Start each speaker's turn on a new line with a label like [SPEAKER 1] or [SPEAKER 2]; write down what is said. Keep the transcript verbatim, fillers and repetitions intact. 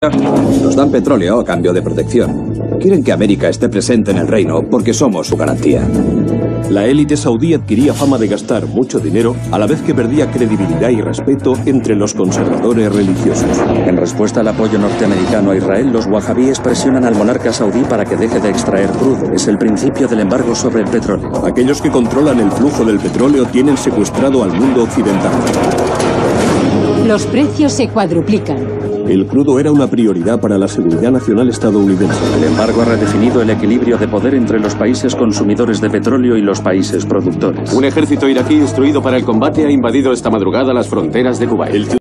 [SPEAKER 1] Nos dan petróleo a cambio de protección. Quieren que América esté presente en el reino porque somos su garantía.
[SPEAKER 2] La élite saudí adquiría fama de gastar mucho dinero a la vez que perdía credibilidad y respeto entre los conservadores religiosos.
[SPEAKER 3] En respuesta al apoyo norteamericano a Israel, los wahabíes presionan al monarca saudí para que deje de extraer crudo. Es el principio del embargo sobre el petróleo.
[SPEAKER 2] Aquellos que controlan el flujo del petróleo tienen secuestrado al mundo occidental.
[SPEAKER 4] Los precios se cuadruplican.
[SPEAKER 2] El crudo era una prioridad para la seguridad nacional estadounidense.
[SPEAKER 3] El embargo ha redefinido el equilibrio de poder entre los países consumidores de petróleo y los países productores.
[SPEAKER 5] Un ejército iraquí instruido para el combate ha invadido esta madrugada las fronteras de Kuwait.